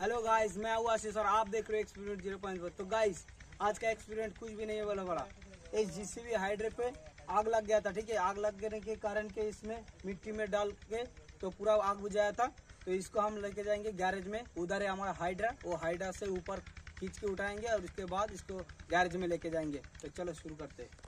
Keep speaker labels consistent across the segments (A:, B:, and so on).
A: Hello guys, मैं हूँ आशीष और आप देख रहे हो एक्सपीरियंस 0.1। तो गाइस, आज का एक्सपीरियंस कुछ भी नहीं है वाला बड़ा। इस जीसीबी हाइड्रे पे आग लग गया था, ठीक है। आग लग गने के कारण के इसमें मिट्टी में डाल के तो पूरा आग बुझाया था। तो इसको हम लेके जाएंगे गैरेज में। उधर है हमारा हाइड्रा, वो हाइड्रा से ऊपर खींच के उठाएंगे और उसके बाद इसको गैरेज में लेके जाएंगे। तो चलो शुरू करते हैं।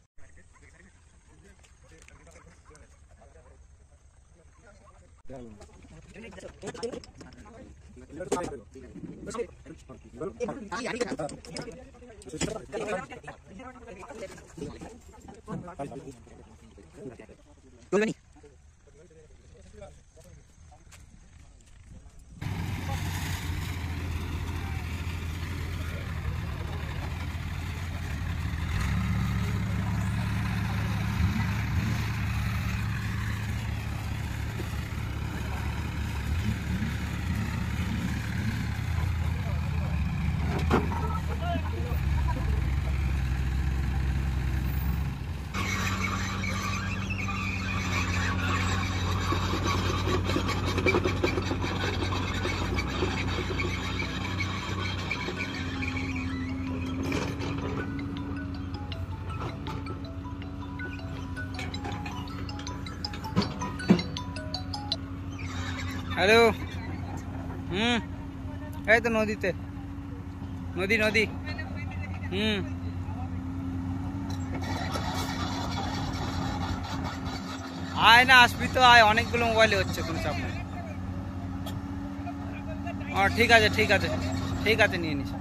A: हेलो, है तो नदीते नदी नदी आए ना আসবি তো আয়, অনেকগুলো মোবাইলে হচ্ছে, কোনো চাপ নেই। ঠিক আছে ঠিক আছে ঠিক আছে, নিয়ে নিস।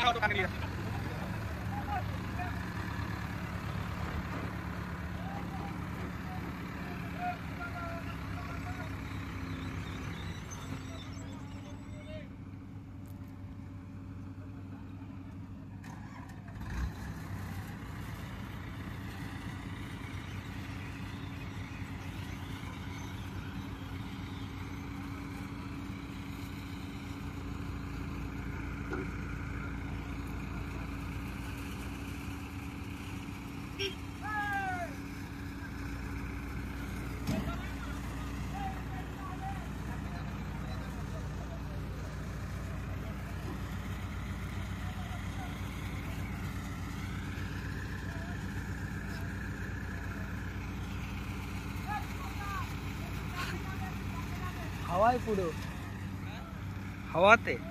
A: हवा पुढं
B: हवाते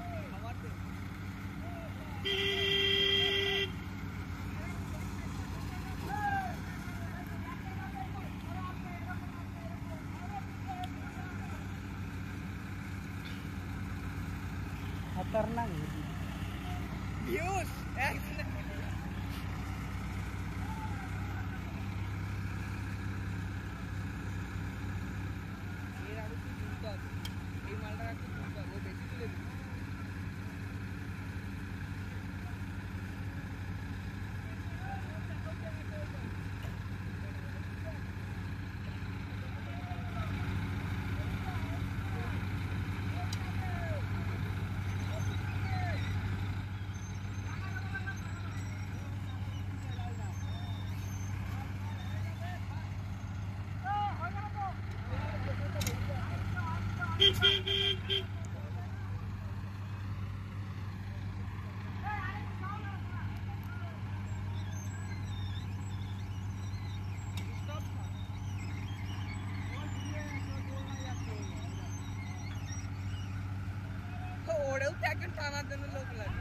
A: खतरनाक
B: ओढव त्याकडे ताना देणं लोक लागले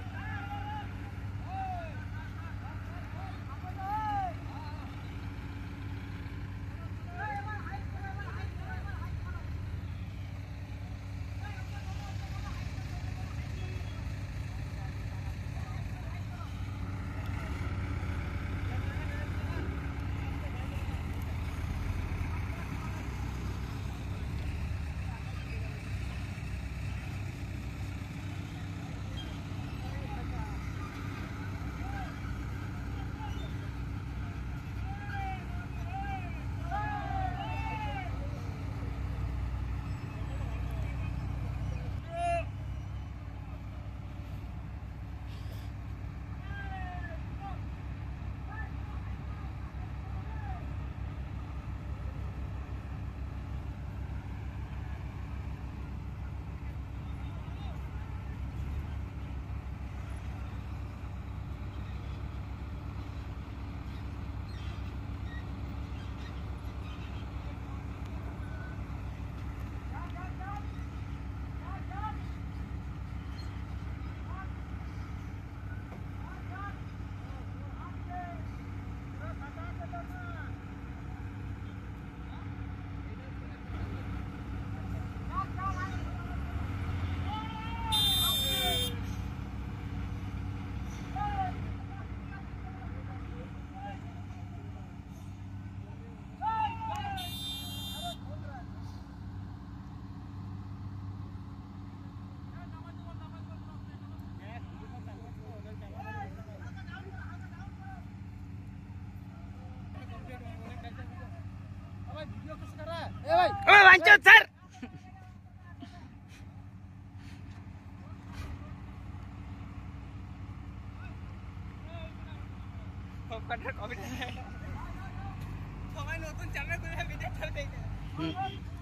B: वांचो सर नतून चैनल